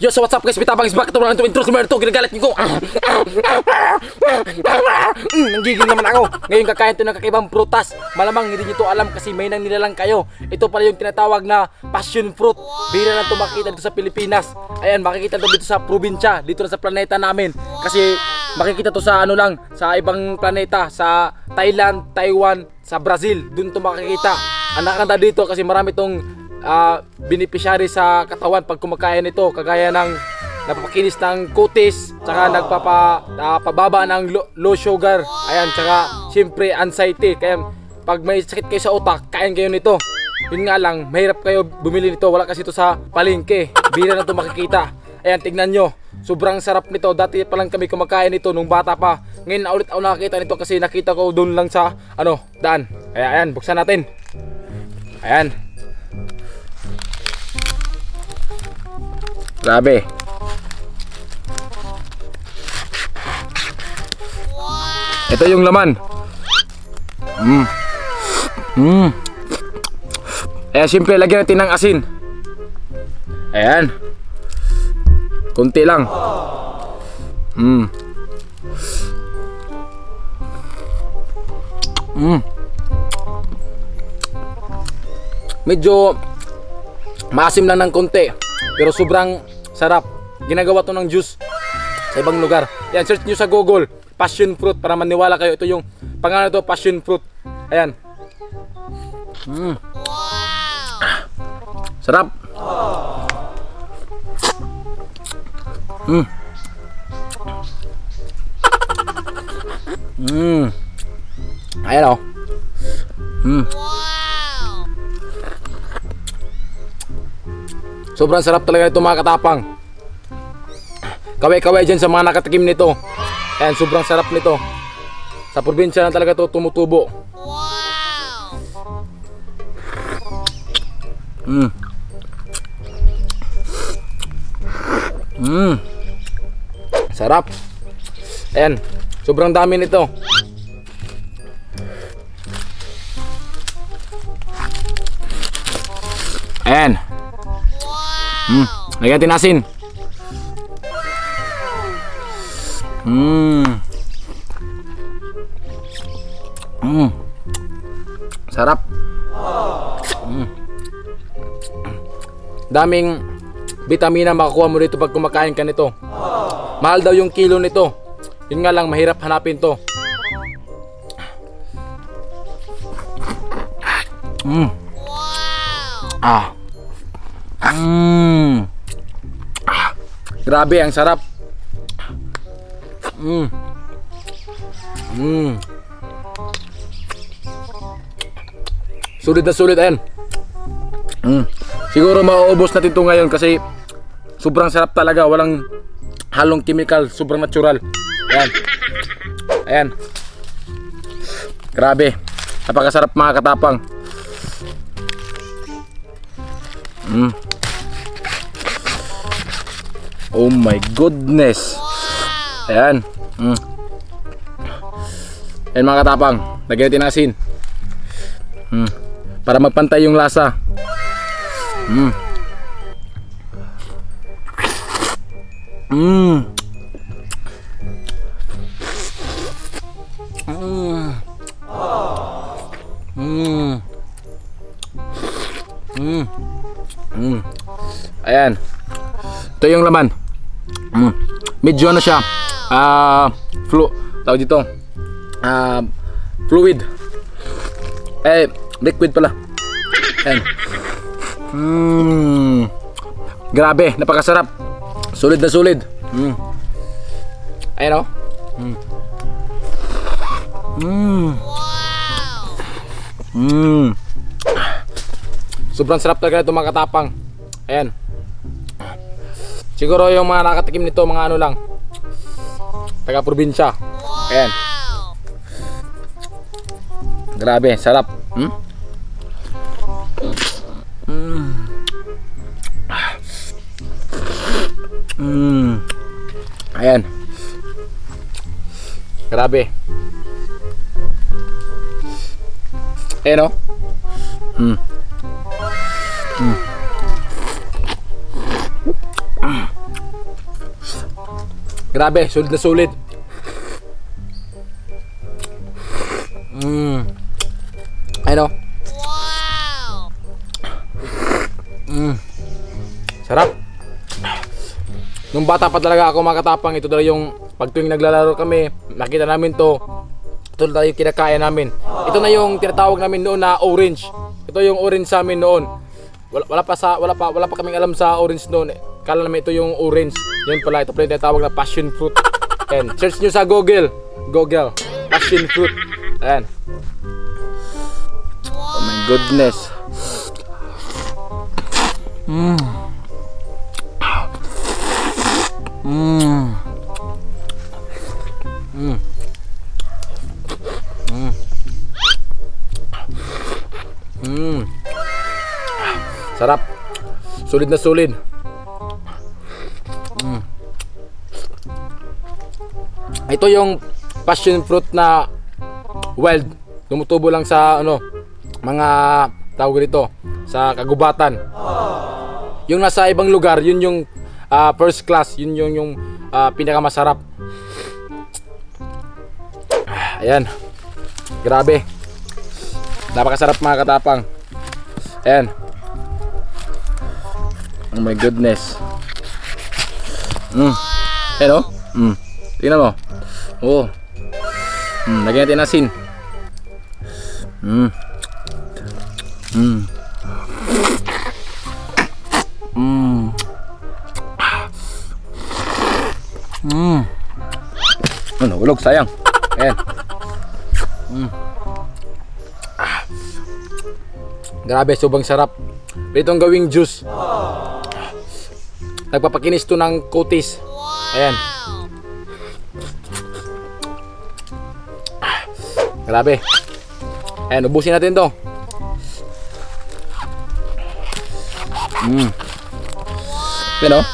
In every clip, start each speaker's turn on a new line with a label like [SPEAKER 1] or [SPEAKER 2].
[SPEAKER 1] Yo, so what's up guys? Bitabang is back. Ito lang ito intro. Sumero ito. Ginagalit niyo ko. Nanggigil naman ako. Ngayon kakain ito ng kakaibang prutas. Malamang hindi nyo ito alam kasi may nang nilalang kayo. Ito pala yung tinatawag na passion fruit. Bira na ito makikita dito sa Pilipinas. Ayan, makikita ito dito sa probinsya. Dito na sa planeta namin. Kasi makikita to sa ano lang, sa ibang planeta, sa Thailand, Taiwan, sa Brazil. Doon to makikita. Ang nakakanta dito kasi marami tong beneficiary sa katawan pag kumakain ito, kagaya ng napapakinis ng kutis, tsaka nagpapababa ng low sugar, ayan, tsaka siyempre anxiety. Kaya pag may sakit kayo sa utak, kain kayo nito. Yun nga lang, mahirap kayo bumili nito, wala kasi ito sa palengke. Bira na ito makikita. Ayan, tignan nyo, sobrang sarap nito. Dati pa lang kami kumakain nito nung bata pa. Ngayon na ulit ako nakakita nito kasi nakita ko doon lang sa daan. Kaya ayan, buksan natin. Ayan. Grabe. Ito yung laman. Ayan, siyempre lagyan natin ng asin. Ayan. Kunti lang. Medyo maasim lang ng konti, pero sobrang sarap. Ginagawa to ng juice sa ibang lugar. Yan, search nyo sa Google passion fruit para maniwala kayo. Ito yung pangalan, ito passion fruit. Ayan. Sarap. Ayan o. Sobrang sarap talaga ito mga katapang. Kaway-kaway dyan sa mga nakatikim nito. Ayan, sobrang sarap nito. Sa probinsya na talaga ito tumutubo. Sarap. Ayan, sobrang dami nito. Ayan. Lagyan natin asin. Sarap. Daming vitamina makukuha mo dito pag kumakain ka nito. Mahal daw yung kilo nito. Yun nga lang, mahirap hanapin to. Grabe, ang sarap. Sulit na sulit, ayan. Siguro mauubos natin ito ngayon kasi sobrang sarap talaga. Walang halong chemical, sobrang natural. Ayan. Ayan. Grabe, napakasarap mga katapang. Oh my goodness. Ayan. Ayan mga katapang, lagyan natin ng asin. Para magpantay yung lasa. Ayan. Ito yung laman. Medyo ano siya, tawag dito, fluid, liquid pala. Ayan. Grabe, napakasarap. Solid na solid. Ayan o. Sobrang sarap talaga ito mga katapang. Ayan. Siguro yung mga nakatikim nito, mga ano lang, taga probinsya. Ayan. Grabe, sarap. Ayan. Grabe. Ayan o. Mm. Grabe, sulit na sulit. Ano? Wow! Sarap. Nung bata pa talaga ako makatapang, ito talaga yung pag tuwing naglalaro kami, nakita namin to. Ito talaga yung kinakain namin. Ito na yung tinatawag namin noon na orange. Ito yung orange sa amin noon. Wala pa kaming alam sa orange noon. Kala namin ito yung orange. Yan pala, ito pala yung tinatawag na passion fruit. And search nyo sa Google. Passion fruit. Ayan. Oh my goodness. Sarap. Sulit na sulit. Ito yung passion fruit na wild. Tumutubo lang sa mga tawag dito sa kagubatan. Yung nasa ibang lugar, yun yung first class, yun yung pinakamasarap. Ayan. Grabe. Napakasarap mga katapang. Ayan. Oh my goodness. Ayan o. Tingnan mo. Oo. Lagyan natin asin. Ulog, sayang. Ayan. Grabe, sobrang sarap. Pwede itong gawing juice. Nagpapakinis to ng kutis. Ayan. Grabe. Ayan, ubusin natin to. Ayan o.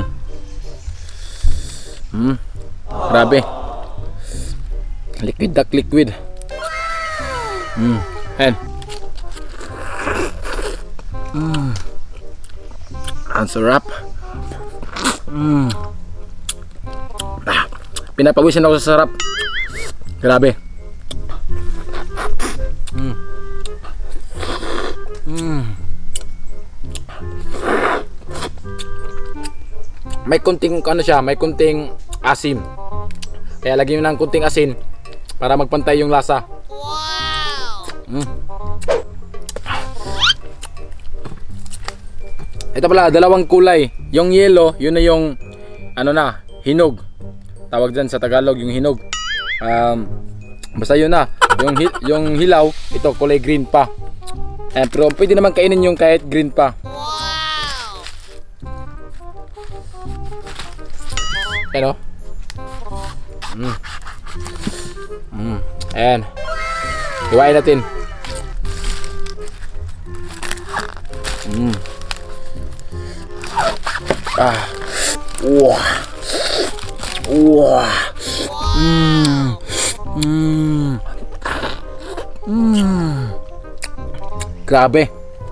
[SPEAKER 1] Grabe. Liquid duck liquid. Ayan. Ang sarap. Pinapawisan ako sa sarap. Grabe. May kunting may kunting asim. Kaya lagyan mo ng kunting asin para magpantay yung lasa. Ito pala, dalawang kulay. Yung yellow, yun na yung hinog. Tawag dyan sa Tagalog yung hinog. Basta yun na. Yung hilaw, ito kulay green pa. Pero pwede naman kainin yung kahit green pa. Ayan o. Ayan. Hiwain natin. Grabe.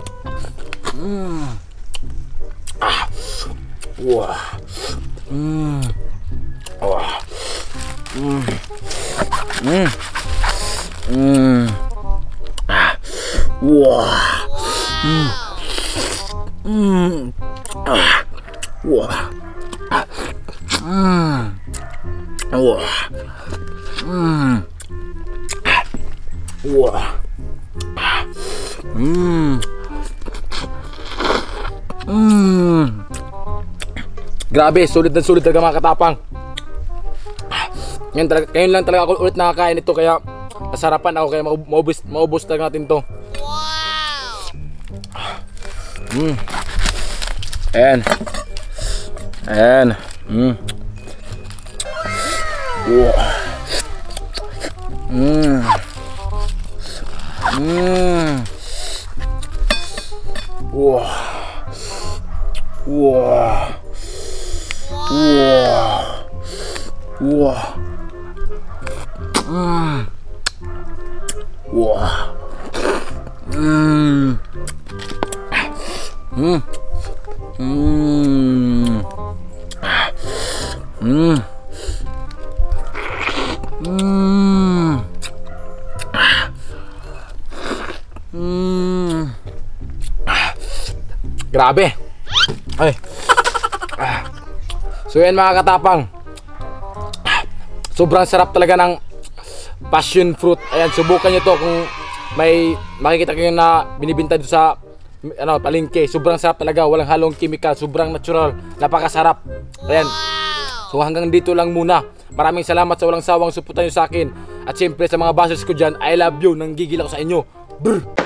[SPEAKER 1] Grabe, sulit na sulit talaga mga katapang. Ngayon lang talaga ako ulit nakakain ito, kaya nasarapan ako, kaya maubos talaga natin to. Ayan. Ayan. Grabe. Ay. So yan mga katapang. Sobrang sarap talaga ng passion fruit. Ayan, subukan nyo to kung may makikita kayo na binibinta dito sa palengke. Sobrang sarap talaga, walang halong chemical, sobrang natural, napakasarap. Ayan. So hanggang dito lang muna. Maraming salamat sa walang sawang suporta nyo sa akin. At siyempre sa mga bashers ko dyan, I love you, nanggigil ako sa inyo. Brr!